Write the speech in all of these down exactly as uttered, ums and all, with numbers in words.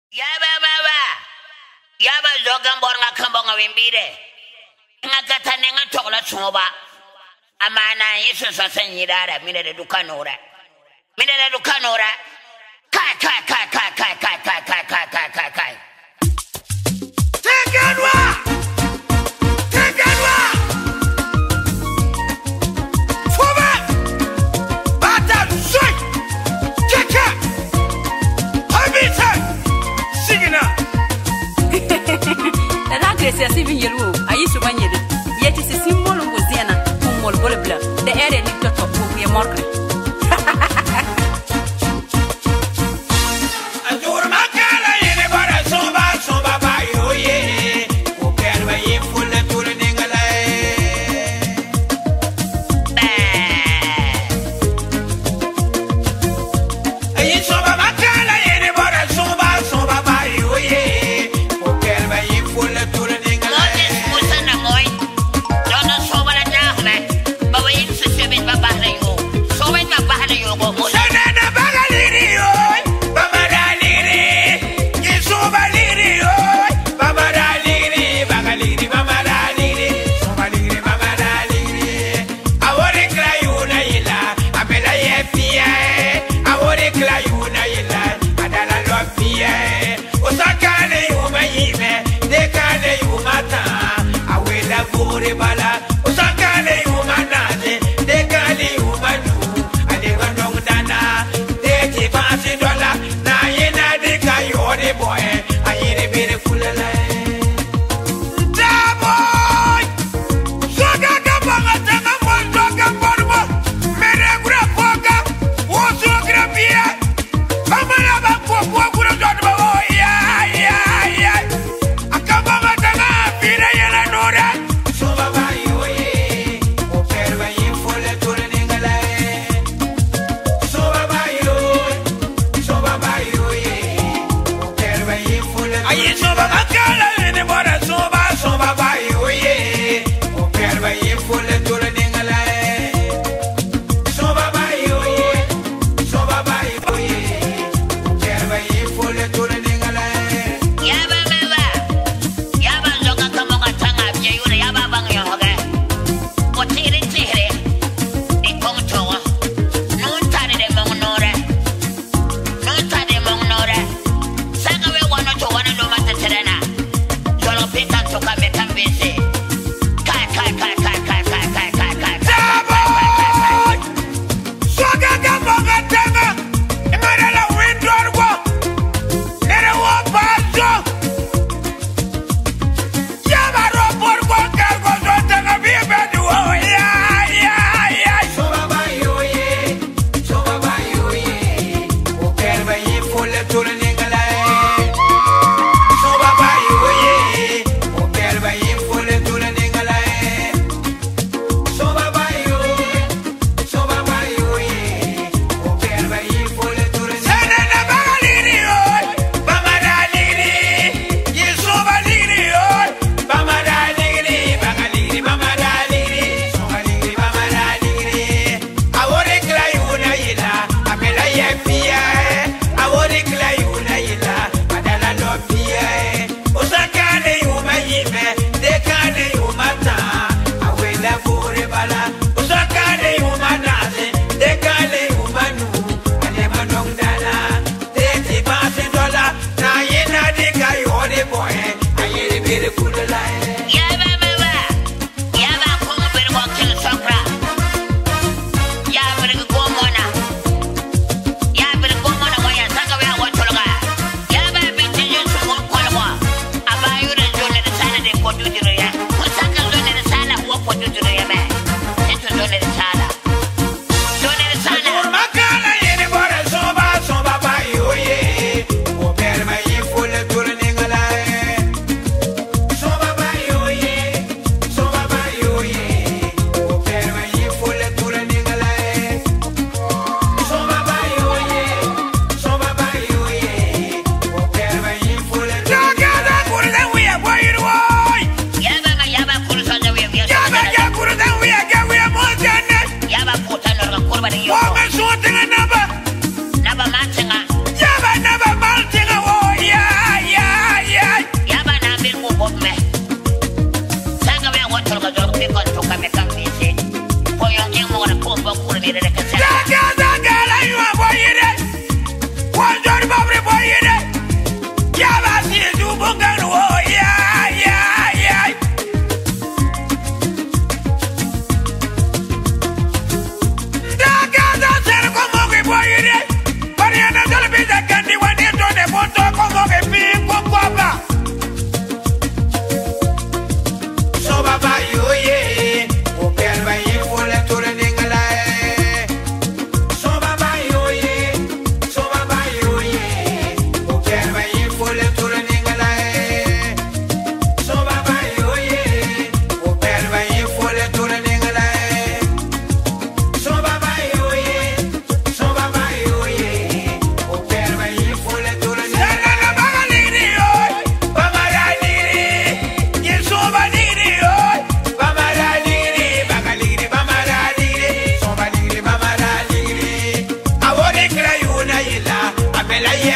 Yaba baba. Yaba zogan bornga kambonga wimbire. Nga katane nga chokla choba. Amana Yesu sasanyirara minere dukanora. Minere dukanora. Kai kai kai kai kai kai kai kai kai kai kai kai. Teganwa. Teganwa. Foba. Bata soy. Keka. Habita. Sigina. La grace ya sivi yelu ayisu banyede yeti se simbolo ngozena kumol bolebla de ere ni toto ko ye morkre Adur makala yene bara soba soba bayo ye ko kerwa ye fulle tul ningala ayi soba makala yene bara soba soba bayo ye ko kerwa ye fulle tul ningala musana moy dona soba la dahme bawa yin se sebe baba na yo soba na baba na yo go musana na bagaliri yo baba daliri ye soba liri yo baba daliri bagaliri baba daliri soba liri baba daliri awore klayuna ila abela ye fie awore klayuna ila adala lo fie osakane yuma yime dekane yuma ta awela bore bala osakane yuma nade dekane yuma du alega ndong dana deti pasi dola na yena de kayo de boy ayere bere fulala da boy soga gabanga tanga mon soga borbo mere gura poga wo sogra bia amala ba ko ko gura dot ba o ya ya ya akabanga tanga bire yela nora so baba yo ye o perwa ye fole tole ningala so baba yo so baba yo ye o perwa ye fole ayi so baba kala ne bora so ba so baba yo ye o perwa ye fole tole ningala so baba yo ye so baba yo ye o perwa ye fole tole ningala ya baba ya ba zoga kamonga tanga bye yule ya baba ngyo hoge o tire tire de kong chowa non tare de mong nore non tare de mong nore sanga we wano to wana no mata terena solo pita to ka me kambese kai kai kai kai kai kai kai kai kai kai soga kamonga tanga imara la window go nere wo paso Yabaro por cualquier cosa tenga bien venido. Ya, ya, ya. So baba yo ye, so baba yo ye. O kerba ye fulle tul ningala. So baba yo ye, o kerba ye fulle tul ningala. So baba yo, so baba yo ye, o kerba ye fulle tul ningala. Sana na bagaliri yo, baba daliri. Ye so baliri yo. Bama daliri, bagaliri, bama daliri, sogaliri, bama daliri. Awore klayuna ila, amela ye fia. Awore klayuna ila, adala lo fia. Osakane yuma yime, dekane yuma ta. Awela bore bala, osakane yuma nase, dekane yuma nu. Adema nong dala, deti basi dola, na yena deka yode boy. Ayere bere kulala. Yaba baba, yaba kongo bere kwa kil sokra. Yaba bere kwa mona, yaba bere kwa mona waya saka wea wachologa. Yaba binti yusu mwa kwa mwa. Aba yure zone de sala de kwa dudiro ya. Kusaka zone de sala huwa kwa dudiro ya me. Eto zone de sala. Zone de sala. Makala yene bora soba soba bayo ye. O perma ye fulle tule ningala. So baba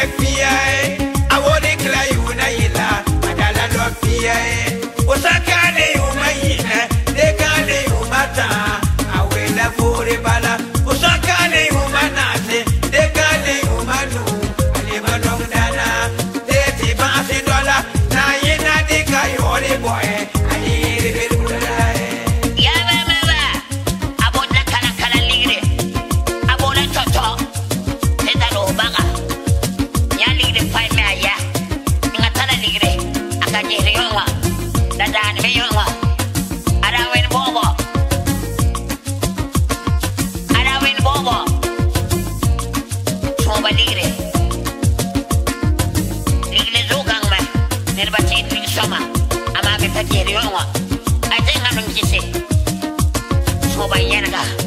fia a wodi kla yuna yila adala lo fia osakane yumayina de kane yumata awela fore bala osakane yumanate de kane yumanu ale manong dana de ti ba se dola na yina de kayore boy ali re ya ba ba ba abona kala kala ligre abona toto te dalo baga ya ligre pai me aya ngatala ligre akanye rionga dadan me yonga ara wen bobo ara wen bobo soba ligre ligre zogang ma nerbati tri sama ama be takiri yonga ai tenga nung kisi soba yanaga